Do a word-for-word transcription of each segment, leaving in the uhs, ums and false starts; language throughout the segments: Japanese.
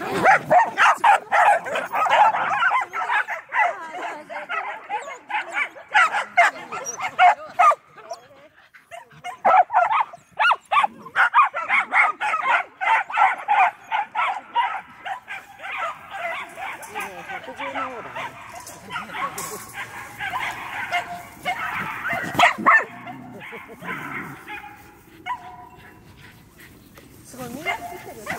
すごいみんな作ってるよ。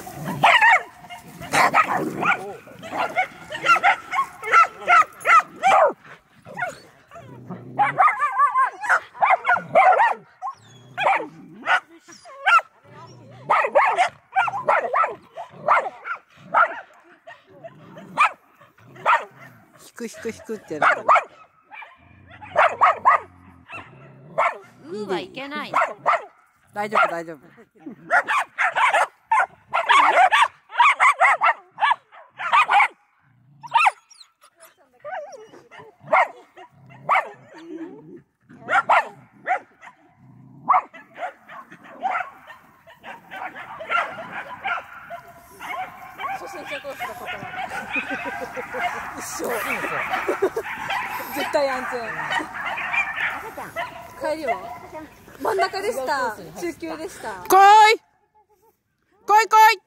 引く引く引くってやるから。 うーはいけない。 大丈夫大丈夫。 初心者コースだことは一生絶対安全。帰りは真ん中でした。中級でした。 来い来い来い。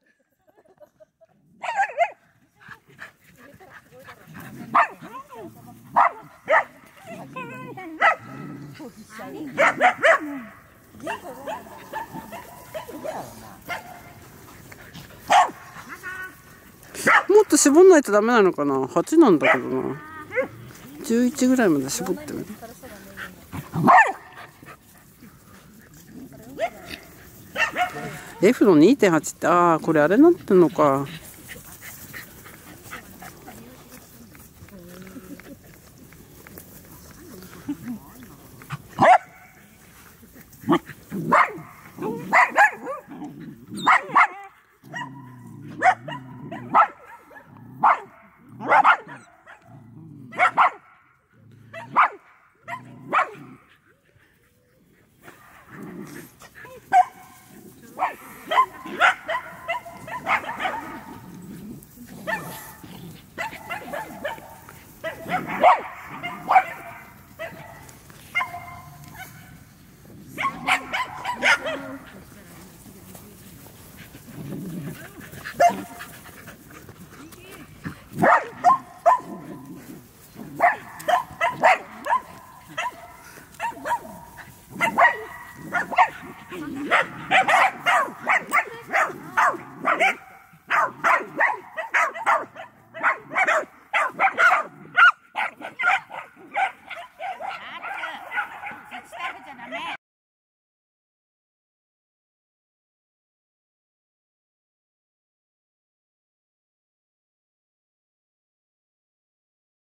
もっと絞んないとダメなのかな。はちなんだけどな。じゅういちぐらいまで絞ってみる。F の にてんはち って、ああこれあれになってんのか。